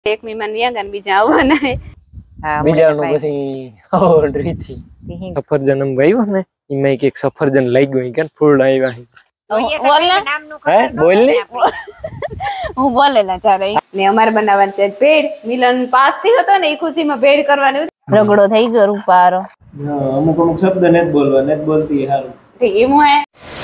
એક મહેમાન વ્યાગન બીજા આવવાના હે બીજાનો પછી ઓર્ડરીથી સફરજન વાવ્યો ને એમાં એક સફરજન લઈ ગયો કે ફૂલ આવ્યા હે બોલ ને હું બોલેલા ચારે ને અમારે બનાવવાનું છે ભેળ મિલન પાસ થી હતો ને એ ખુશીમાં ભેળ કરવાની રગડો થઈ ગયો રૂપારો અમુક શબ્દ નથી બોલવા નથી બોલતી હારું એમ હે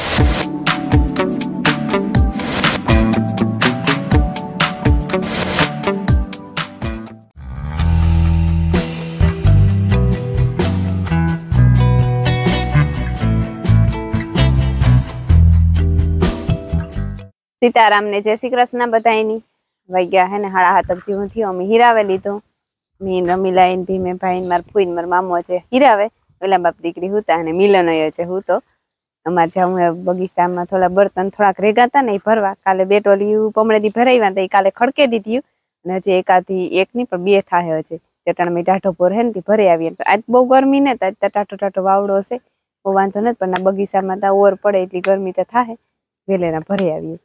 सीताराम ने जय श्री कृष्ण बताई वैया है ने 7:30 जेवू थयो अमे हीरावे लीधो मीन रमीलाइन भीमे भाई मार फूईन मार मामो छे हीरावे ओला बाप दीकरी हुता ने मिलन आयो छे हूँ तो अमार जाऊं बगीचा में थोड़ा बर्तन थोड़ा रेगा था नहीं भरवा काले बे टोलिયું पमणेदी भराव्या तो काले खड़के दीधी અને હજી એકાથી એક ની પણ બે થાય છે ચટણ મે ટાઢો પોર હે ને તી ભરી આવી આજ બહુ ગરમી ને તો ટાઢો ટાઢો વાવડો છે બહુ વાંધો નથી પણ આ બગીચામાં તો ઓર પડે એટલી ગરમી તો થાય વેલેના ભરી આવી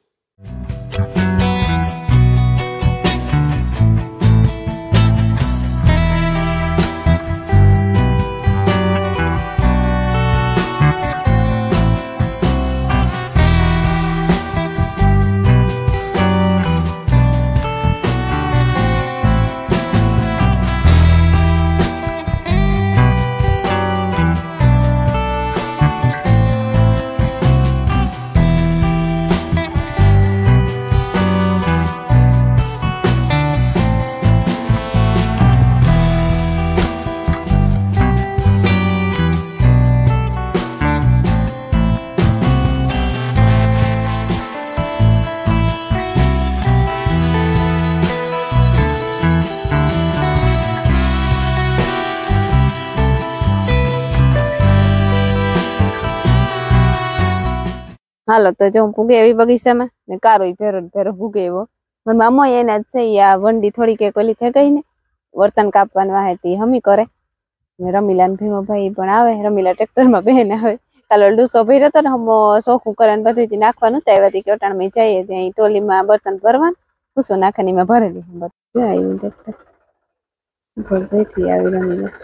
हालो तो जो पुगे एवी बगीचा में ने कारो फेरो फेरो पुगे एवो मन मामो एना छे या वंडी थोड़ी के कोली थे गई ने वर्तन कापवान वाहेती हमी करे ने रमीलान भीमो भाई पण आवे रमीला ट्रेक्टर में बेने आवे कालो डूसो भर्यो तो हम सोखू करन बधीती नाखवानुं तायवाती के ओटाण में जाईए त्या टोली में बर्तन भरवान कुसो नाखनी में भरेली हम बत आयो ट्रेक्टर भर बैठी आवी रमीला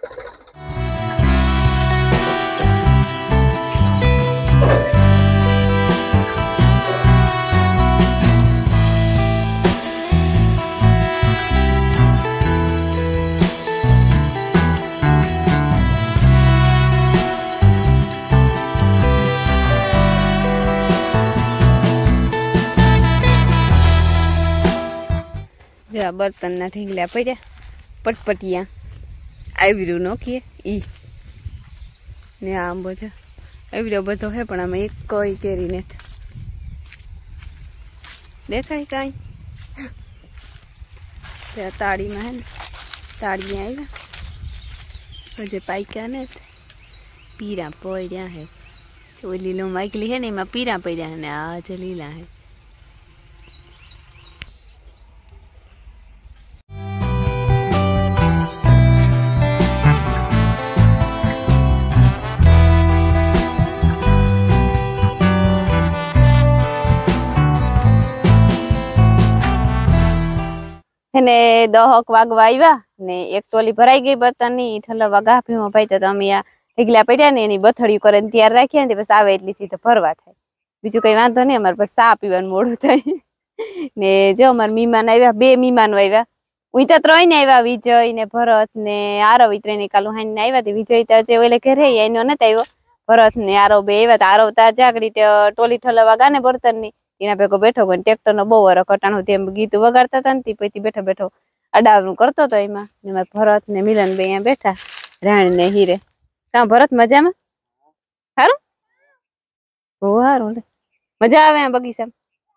बर्तन ना ढींगला पड़ा पटपटिया आईब्रो नोखीए ई ने आंबो छे आईब्रो बधो है पण आमे एक कोई केरी ने देखाय काई ते ताड़ी में है ने ताड़ी आव्या बजे पाइका ने पीरा पड्या है ओ लीलो माइकली है ने एमां पीरा पड्या है ने आज लीला है ने 10 वागवा आव्या ने एक टोली भराई गई बर्तननी ठल्ला वागा भीमो भाई तो अमे आ ढीगला पड्या ने एनी बथड़िયું કરીને તૈયાર રાખ્યા ને બસ આવે એટલી સીધો ભરવા થાય બીજું કઈ વાંધો નહીં અમાર પર સા પીવાનું મોડું થાય ને જો અમાર મહેમાન આવ્યા બે મહેમાનો આવ્યા ઉઈ તો ત્રણ ને આવ્યા વિજય ને ભરત ને આરવ ત્રણે કાલુ હાઈ ને આવ્યા તે વિજય તો જે ઓલે ઘરે એનો નત આવ્યો ભરત ને આરવ બે આવ્યા તો આરવ તા જાગડી તે ટોલી ઠલ્લા વાગા ને બર્તનની એના ભેગો બેઠો પણ ટ્રેક્ટર નો બહુ વર કટાણું તેમ ગીત વગાડતા હતા ને પછી બેઠો બેઠો અડાવનું કરતો હતો એમાં ને ભરત ને મિલન બે અહીંયા બેઠા રાણી ને હીરે કા ભરત મજામાં સારું બહુ સારું મજા આવે આ બગીચામાં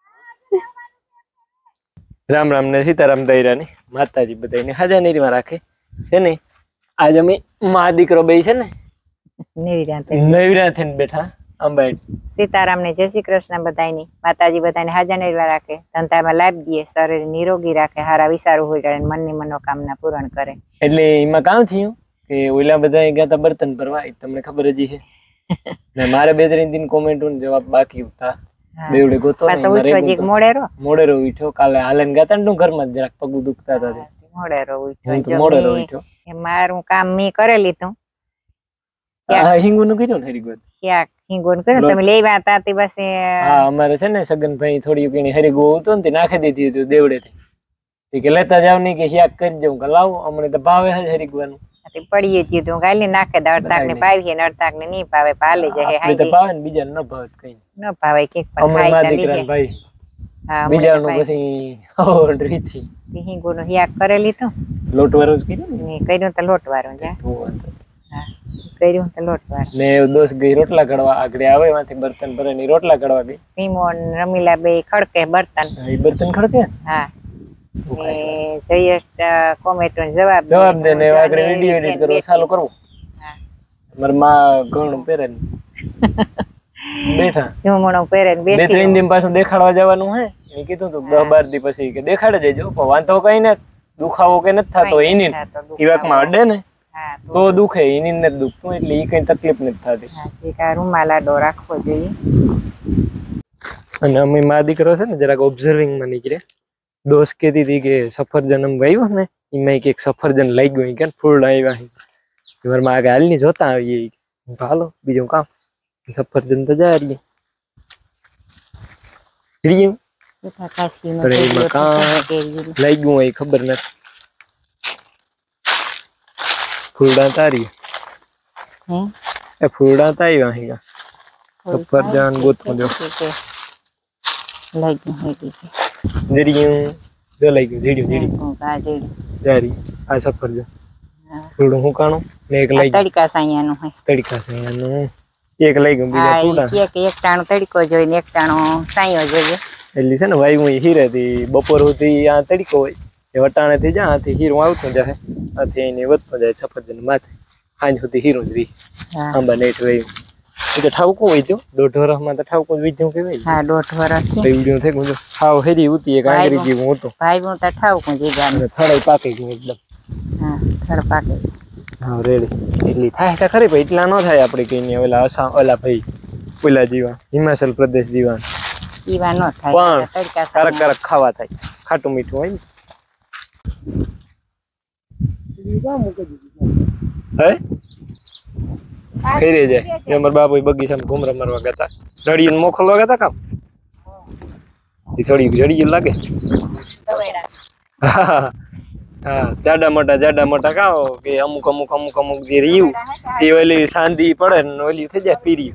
राम राम ने सीताराम दईरानी माताजी बधाईने हाजर नेरीमां राखे छे ने आज अमे मा दीकरो बेय छे ने नेवीरा थईने बेठा अंबाई सीताराम ने जय श्री कृष्ण बधाईनी माताजी बधाईने हाजर नेरीमां राखे धंधामां लाभ दिए शरीर निरोगी राखे हारा विचारो होय जाणे मननी मनोकामना पूर्ण करे એટલે એમાં કામ થયું કે ઓલા બધા ગયા તા બર્તન ભરવા તમને ખબર જ છે ને મારે બે ત્રણ દિન કોમેન્ટ નો જવાબ બાકી હતા બેવડે ગોતો ને પાછો એમાં ઉઠ્યો રેગું જીક તો મોડેરો મોડેરો ઉઠ્યો કાલે હાલેન ગાતા ને ઘરમાં જરાક પગ દુખતા હતા તે. મોડેરો હું ઉઠ્યો તો જો મોડેરો મેં- ઉઠ્યો. એ મારું કામ મેં કરી લીધું હા હિંગુનું કીધું ને હરીગોત. ક્યાંક હિંગોન કર્યું તમે લેવા હતા તે બસ હા અમારે છે ને સગનભાઈ થોડી ઘણી હરીગો હતો ને તે નાખી દીધી હતી દેવડે થી. ઈ કે લેતા જાવ નહીં કે શાક કરી દઉં કે લાવો અમને તો ભાવે છે હરીગવાનું. પડીએ દીધું ગાલી નાખે તો અડતાક ને પાવીએ ને અડતાક ને નહીં ભાવે પાલે જાય આપણે તો હાંજી ભાવે ને બીજાને ન ભાવે તો કઈ નહીં. ન ભાવે કેક પણ અમે ખાઈ મા તો દીકરા લીધે. ને ભાઈ હા બીજાનું પછી રીથી હિંગોનું શાક કરી લીધું લોટ વાળો જ કીધું ને. ને કર્યું તો લોટ વાળું જા તો વાંધો. હા કર્યું તો લોટ વાળું ને દોસ્ત ગઈ રોટલા ઘડવા આગળ આવે એમાંથી બર્તન ભરે ની રોટલા ઘડવા ગઈ. ભીમો ને રમીલા બે ખડકે બર્તન એ બર્તન ખડકે હા ને જયેશ કોમેન્ટ જવાબ જવાબ દે ને આગળ વિડીયો એડિટ કરવો ચાલુ કરવું. હા મારા માં ઘણું પહેરે ને બેઠા ઝુમણો પહેરે ને બે બેઠી ત્રણ દિન પાછું દેખાડવા જવાનું હે એ કીધું તું 10-12 દી પછી કે દેખાડે જજો પણ વાંધો કઈ ને દુખાવો કે નથી થતો એની ઈવાકમાં અડે ને હા તો દુખે એની નથી દુખતું એટલે ઈ કઈ તકલીફ નથી થતી. હા એક આ રૂમાલ આડો રાખવો જોઈએ અને અમે મા દીકરો છે ને જરાક ઓબ્ઝર્વિંગ માં નીકળે. દોસ્ત કહેતી હતી કે સફરજન અમે વાવ્યો ને એમાં એક સફરજન લઈ ગયું કે ફૂલ આવ્યા ઘરમાં આગળ હાલની જોતા આવીએ હાલો બીજું કામ સફરજન તો જાય રહીએ કાશીનો લઈ ગયું હોય ખબર નથી. ફૂલડા તારી એ ફૂલડા તારી અહીં સફરજન ગોતવું જો જીડિયું જો લઈ ગયું જીડિયું જારી આ સફરજન ફૂલડું હું કાણું ને એક લઈ ગયું તડકા સાયાનું હોય તડકા છે એનું એક લઈ ગયું બીજા ફૂલડા એક ટાણો તડકો જોઈએ ને એક ટાણો સાયો જોઈએ એટલી છે ને વાયુ હીરે થી બપોર સુધી આ તડકો હોય એ વટાણે થી જા આથી હીરું આવતું જાય આથી એને વધતો જાય સફરજન માથે સાંજ સુધી હીરું જ રહી આંબા નેટ વાયુ એ તો ઠાવકો હોય તો 1.5 વર્ષમાં તો ઠાવકો જ વીજ્યું કેવાય. હા 1.5 વર્ષ વીજ્યું થઈ ગયું ખાવ હેરી ઉતી એક આંગળી જેવું હતું ભાઈ હું તો ઠાવકું જીગા અને થડાઈ પાકી ગયું એકદમ. હા થડ પાકે હા રેડી એટલી થાય તો ખરી ભાઈ એટલા ન થાય આપણે કઈ નહીં ઓલા અસા ઓલા ભાઈ ઓલા જીવા હિમાચલ પ્રદેશ જીવા પીવા ન થાય પણ તડકા કારક કારક ખાવા થાય ખાટું મીઠું હોય ને ફેરે જાય અમાર બાપુ બગીચામાં ઘુમરા મારવા ગયા હતા રડીને મોકલવા ગયા હતા કામ એ થોડી રડી લાગે હા જાડા મોટા કાઓ કે અમુક જે રહ્યું એ ઓલી શાંતિ પડે ને ઓલી થઈ જાય પીરી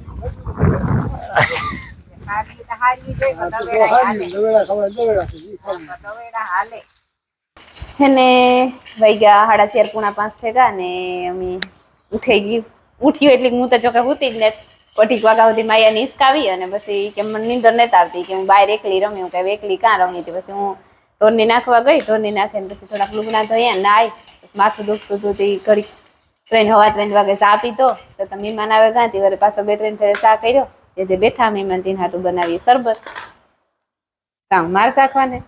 એને વાગ્યા 4:30 થઈ ગયા ને અમે ઉઠાઈ ગયું ઉઠ્યું એટલે હું તો ચોકા ઉતી જ ને પટીક વાગા સુધી માયા નિસકાવી અને પછી કે મને નીંદર નથી આવતી કે હું બહાર એકલી રમી હું કે એકલી ક્યાં રમી હતી પછી હું ઢોરની નાખવા ગઈ ઢોરની નાખીને પછી થોડાક લુગડા ધોયા નાઈ માથું દુખતું હતું તે ઘડી ટ્રેન 3:30 વાગે ચા પીધો તો મહેમાન આવે ગાંધી વરે પાછો 2-3 ફેરે ચા કર્યો એ જે બેઠા મહેમાન તીન હાટું બનાવીએ શરબત કામ માર શાખવાને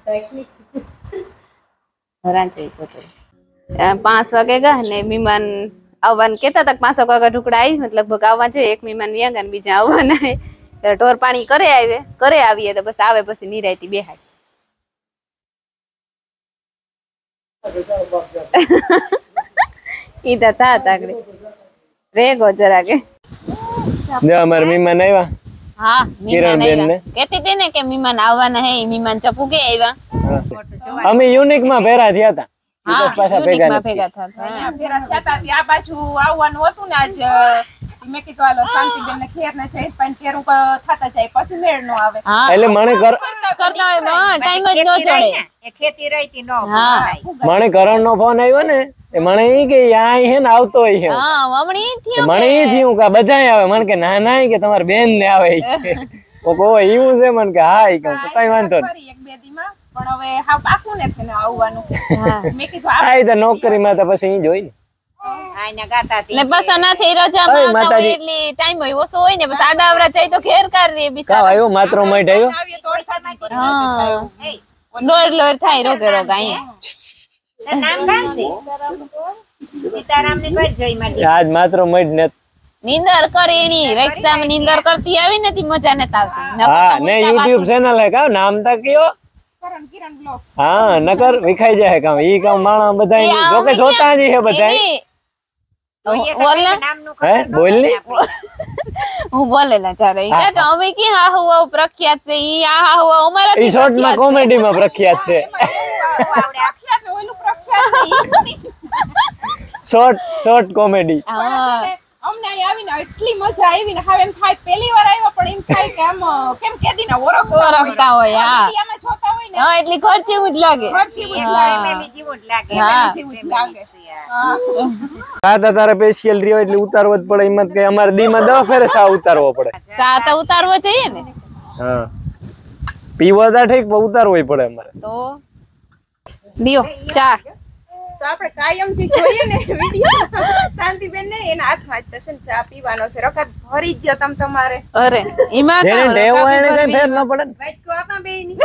હેરાન થઈ ગયો. 5 વાગે ગયા ને મહેમાન આવવાનું કેતા હતા 5 વાગે ઢુકડા આવી મતલબ લગભગ આવવા જોઈએ એક મહેમાન વ્યાંગા ને બીજા આવવાના ઢોર પાણી કરે આવીએ તો બસ આવે પછી નિરાયતી બેહાય ઈ તો થા તાકડે રેગો જરા કે જો અમાર મહેમાન આવ્યા હા કિરણ બેન ને કેતી હતી ને કે મહેમાન આવવાના હે મહેમાન ચપુ કે આવ્યા અમે યુનિક માં ભેરા થયા હતા હા પાછા ભેગા નથી. ભેગા થતા ફેરા છતા આ બાજુ આવવાનું હતું ને આજ મેં કીધું હાલો શાંતિબેન ને ખેર ને છે પણ ખેર ઉપર થતા જાય પછી મેળ નો આવે એટલે મને કરતા હોય ટાઈમ જ ન ચડે એ ખેતી રહીતી નો હા મને કરણ નો ફોન આવ્યો ને એ મને ઈ કે આ હે ને આવતો હોય છે હા હમણી થયો મને ઈ થયું કે બધાય આવે મને કે ના ના કે તમારી બેન ને આવે ઓ કો એવું છે મને કે હા ઈ કહું કઈ વાંધો નહીં ફરી 2 દીમાં પણ હવે હા પાકું નથી ને આવવાનું મેં કીધું આ તો નોકરી માં તો પછી ઈ જોઈ ને આના ગાતા તી ને પાછા નથી રજામાં આવતા હોય એટલે ટાઈમ હોય ઓછો હોય ને બસ આડા આવડા જાય તો ઘેર કરી કાવ બિચારા આવ્યો માત્રો મઠ આવ્યો આવીએ તો અડધા હા લોર થાય રોગે રોગ અહીંયા નામ કાંસી સીતારામ ને કોઈ જોઈ મારી આજ માત્ર મઠ ને નીંદર કરી એની રિક્ષામાં નીંદર કરતી આવી નથી મજા નથી આવતી હા ને YouTube ચેનલ હે કા નામ તા કયો કિરણ બ્લોગ્સ હા નકર વિખાઈ જાય કામ ઈ કામ માણા બધાય જોકે જોતા જ છે બધાય હે બોલ ને હું બોલેલા ત્યારે ઈ કે અમે કે હા હુવા પ્રખ્યાત છે ઈ આ હા હુવા અમારા ઈ શોર્ટ માં કોમેડી માં પ્રખ્યાત છે પ્રખ્યાત ઓલું પ્રખ્યાત શોર્ટ કોમેડી અમને અહીં આવીને એટલી મજા આવી ને હવે એમ થાય પહેલી વાર આવ્યો પણ એમ થાય કે આમ કેમ કેદી ના ઓળખતા હોય હા આમાં જોતા હોય ને હા એટલી ખર્ચ એવું જ લાગે ફેમિલી જેવું જ લાગે જેવું જ લાગે તારે સ્પેશિયલ રહ્યો એટલે ઉતારવો જ પડે એમાં કે અમારે દી માં 10 ફેરે સા ઉતારવો પડે સા તો ઉતારવો જોઈએ ને હા પીવા તા ઠીક પણ ઉતારવો પડે અમારે તો દિયો ચા તો આપણે કાયમ જે જોઈએ ને વિડિયો શાંતિબેન ને એના હાથમાં જ થશે ને ચા પીવાનો છે રકાત ભરી ગયો તમ તમારે અરે ઈમાં જેને ટેવ હોય એને કઈ ફેર ન પડે ને વાઈટ કો આપા બે ની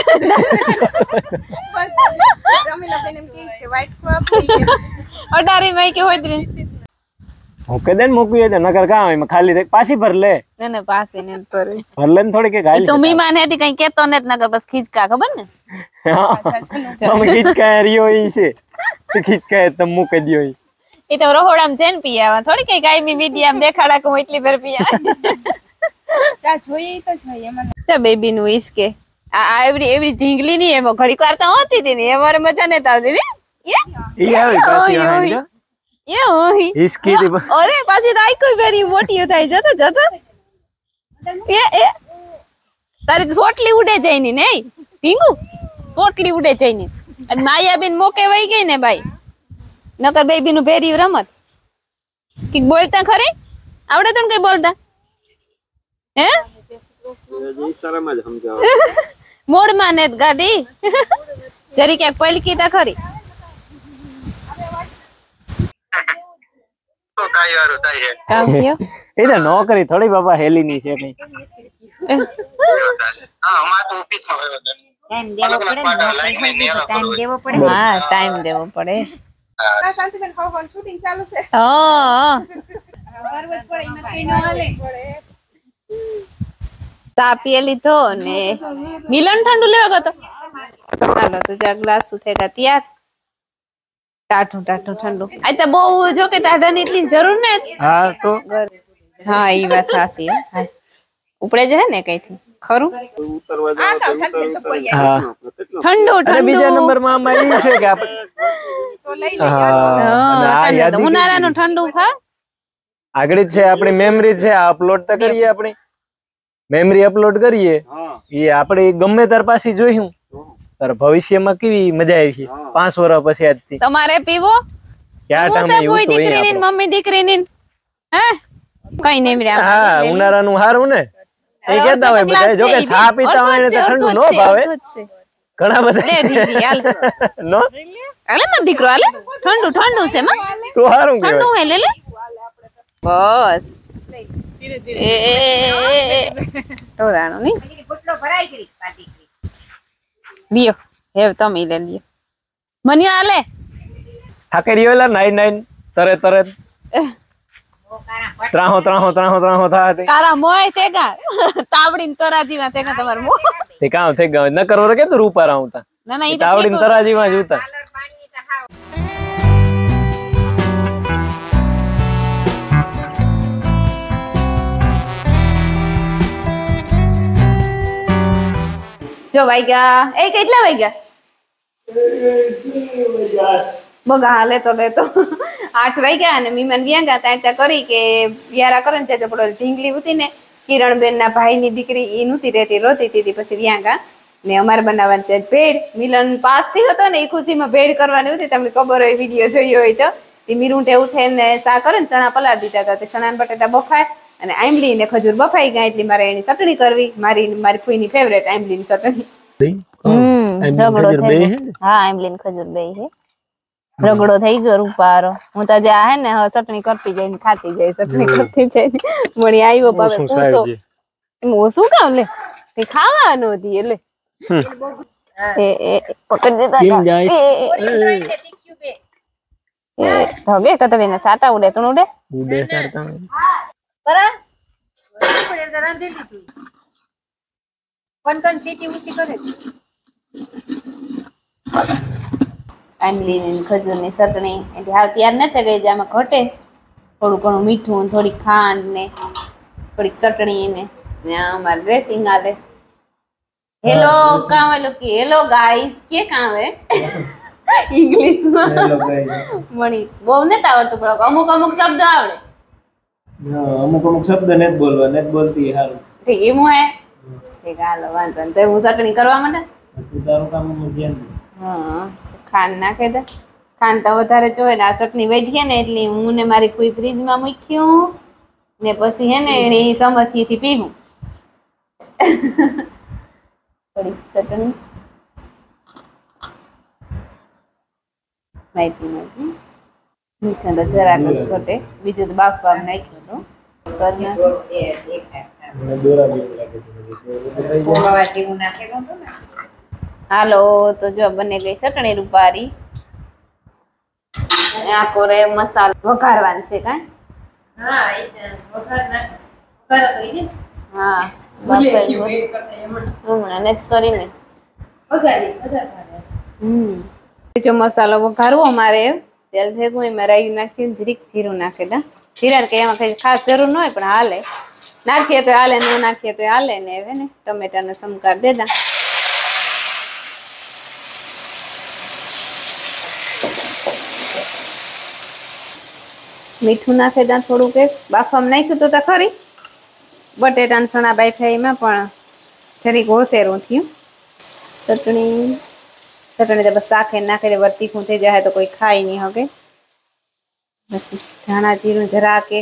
બસ રમીલા બેન એમ કહીશ કે વાઈટ કો આપી અડારી માં કે હોય ત્રી હું કદે ને મૂકવી હોય તો નકર કામ એમાં ખાલી પાછી ભર લે ને પાસે ને પર ભર લે ને થોડી કે ગાલી તો મીમાન હતી કઈ કેતો ને નકર બસ ખીચકા ખબર ને તમે ખીચકા રહ્યો ઈ છે ખીચકા તમે મૂકી દયો ઈ એ તો રહોડામ છે ને પીયા થોડી કઈ કાઈ વિડિયો આમ દેખાડા કે હું એટલી ફેર પીયા ચા જોઈએ તો જોઈએ મને ચા બેબી નું ઈસકે આ એવડી ઢીંગલી ની એમાં ઘડીક વાર તો હોતી હતી ને એ વાર મજા નત આવતી ને ઈ આવી પાછી આવી જો એ ઓહી હિસકી થી અરે પાછી તો આઈ કોઈ વેરી મોટી થાય જતો એ તારી સોટલી ઉડે જાય ની નહીં ઢીંગુ સોટલી ઉડે જાય ની અને માયાબેન મોકે વઈ ગઈ ને ભાઈ નકર બેબી નું ભેરી રમત કે બોલતા ખરી આવડે તને કઈ બોલતા હે મોડ માં ને ગાડી જરી ક્યાંક પલકી તા ખરી કામ થયો એ તો નોકરી થોડી બાપા હેલી ની છે કઈ હા ટાઈમ દેવો પડે આ શાંતિબેન ખાવાનું શૂટિંગ ચાલુ છે હા કરવું જ પડે એમાં કઈ ન હાલે તાપીએ લીધો ને મિલન ઠંડુ લેવા ગયો હાલો તો જા ગ્લાસ થેગા તૈયાર ટાઢું ઠંડુ આ તો બહુ જો કે ટાઢાની એટલી જરૂર ને હા તો હા ઈ વાત સાચી ઉપડે જ હે ને કઈથી ખરું આ તો શાંતિબેન તો પડી હા ઠંડુ અને બીજા ઠંડુ નંબર માં અમારી ઈ છે કે આપણે તો લઈ લે હા અને આ યાદ ઉનાળાનું ઠંડુ ખા આગળ જ છે આપણી મેમરી છે અપલોડ તો કરીએ આપણી મેમરી અપલોડ કરીએ એ આપણે ગમે તાર પાછી જોઈશું તાર ભવિષ્યમાં કેવી મજા આવી છે 5 વર્ષ પછી આજથી તમારે પીવો ક્યાં ટાઈમે એવું તો દીકરીની મમ્મી દીકરીની હે કઈ નહીં રે હા ઉનાળાનું હારું ને એ કહેતા હોય બધા જો કે ચા પીતા હોય ને તો ઠંડુ નો ભાવે ઘણા બધા લે દીકરી હાલ નો હાલે માં દીકરો હાલે ઠંડુ છે માં તો હારું ઠંડુ કહેવાય હે લે બસ એ તોરાણો ની લિયો હેવ તમે લે લિયો મનિયો હાલે થાકે રહ્યો નાઈ તરત ત્રાહો થાતે તારા મોય તેગા તાવડીન તરાજીમાં તેગા તમાર મો તે કામ થઈ ગયો ન કરો કે તું રૂપા રાવતા ના ના ઈ તો તાવડીન તરાજીમાં જ ઉતા જો વાગ્યા એ કેટલા વાગ્યા બગા હાલે તો 8 વાગ્યા અને મીમાન વ્યાંગા ત્યાં કરી કે વ્યારા કરે ને તે પેલો ઢીંગલી હતી ને કિરણબેન ના ભાઈ ની દીકરી ઈ નતી રહેતી રોતી હતી પછી વ્યાંગા ને અમારે બનાવવાનું છે ભેળ મિલન પાસ થી હતો ને એ ખુશીમાં ભેળ કરવાની હતી તમને ખબર હોય વિડીયો જોયો હોય તો એ મીરુંઠે ઉઠે ને સા કરે ને ચણા પલાળ દીધા હતા તે ચણા બટેટા બફાય અને આંબલી ને ખજૂર બફાઈ ગયા એટલે મારે એની ચટણી કરવી મારી ફૂઈની ફેવરેટ આંબલી ની ચટણી રગડો થઈ ગયો હા આંબલી ને ખજૂર બે છે રગડો થઈ ગયો રૂપારો હું તો જે હે ને ચટણી કરતી જઈને ખાતી જાય ચટણી કરતી જાય મણી આવ્યો બાબે પૂછો હું શું કામ લે તે ખાવાનું હતી એટલે એ પકડી દીધા હવે કતરીને સાટા ઉડે તું ઉડે ઉડે કરતા કરા આપણે તો રાંધી લીધું કોણ સીટી ઊંચી કરે આંબલી ની ખજૂર ની ચટણી એટલે હાવ તૈયાર નથી ગઈ જે આમાં ઘટે થોડું ઘણું મીઠું થોડીક ખાંડ ને થોડીક ચટણી ને અમારે ડ્રેસિંગ આવે હેલો કાં હેલો કે હેલો ગાઈસ કે કાં હે ઇંગ્લિશ માં મણી બહુ નથી આવડતું પણ અમુક અમુક શબ્દ આવડે અમુક અમુક શબ્દ નથી બોલવા નથી બોલતી હારું ઠીક એમ હે ઠીક હાલો વાંધો નહીં તો હું ચટણી કરવા માટે તું તારું કામ ધ્યાન દે હા ખાંડ નાખે દે ખાંડ તો વધારે જોઈએ ને આ ચટણી વધી ને એટલે હું ને મારી કોઈ ફ્રીજમાં મૂક્યું ને પછી હે ને એની સમસ્યાથી પીવું થોડી ચટણી માહિતી નાખી મીઠું તો જરાક જ ઘટે બીજું તો બાફવા નાખ્યું હતું હાલો તો જો બને ગઈ ચટણી રૂપારી આ કોરે મસાલો વઘારવાનું છે કાં હા હમણાં ને કરીને જો મસાલો વઘારવો અમારે તેલ ભેગું એમાં રાઈ નાખીને જરીક જીરું નાખી દે જીરા કે એમાં કઈ ખાસ જરૂર ન હોય પણ હાલે નાખીએ તો હાલે ન નાખીએ તો હાલે ને હવે ને ટમેટાનો સંકાર દે દા મીઠું નાખી દા થોડુંક એક બાફામાં નાખ્યું તો ખરી બટેટા સણા બાફ્યા એમાં પણ જરીક ઓસેરું થયું ચટણી તો બસ શાકે નાખી દે તીખું થઈ જાય તો કોઈ ખાઈ નહીં હવે પછી ધાણા જીરું જરાક એક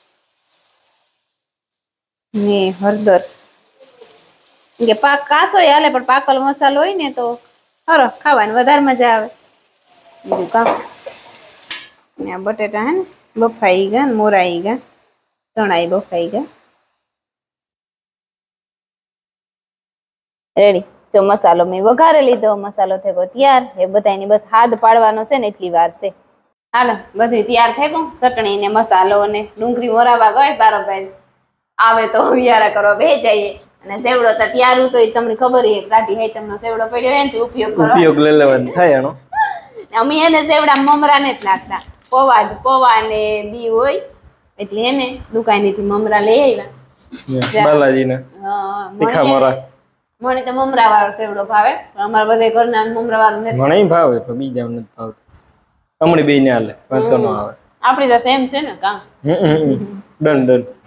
ને હળદર કે પાક કાસો હાલે પણ પાકલ મસાલો હોય ને તો હરો ખાવાની વધારે મજા આવે બીજું કામ ને આ બટેટા હે ને બફાઈ ગયા ને મોરાઈ ગયા ચણાઈ બફાઈ ગયા રેડી જો મસાલો મેં વઘારે લીધો મસાલો થયો તૈયાર એ બધાની બસ હાથ પાડવાનો છે ને એટલી વાર છે હાલો બધું તૈયાર થઈ ગયું ચટણી ને મસાલો અને ડુંગળી મોરાવા ગઈ બારોબાર આવે તો વિયારા કરવા બે જઈએ અને સેવડો તો તૈયાર હતો એ તમને ખબર છે કાઢી હે તમને સેવડો પડ્યો હે ને ઉપયોગ કરો ઉપયોગ લઈ લેવાનો થાય એનો અમે એને સેવડા મમરા ને જ નાખતા પૌવા ને બી હોય એટલે એને દુકાનેથી મમરા લઈ આવ્યા બાલાજીને હા તીખા મોરા મને તો મમરા વાળો સેવડો ભાવે અમારા બધા ઘરના મમરા વાળો નથી મને ભાવે પણ બીજા નથી ભાવતું હમણાં બે ને હાલે વાંધો ન આવે આપણી તો સેમ છે ને કામ ડન